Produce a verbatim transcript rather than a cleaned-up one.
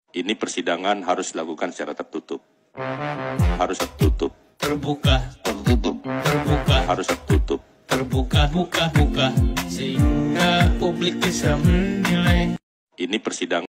Ini persidangan harus dilakukan secara tertutup. Harus tertutup. Terbuka, Tertutup. terbuka, Harus tertutup. terbuka, buka, buka, sehingga publik bisa menilai. Ini persidangan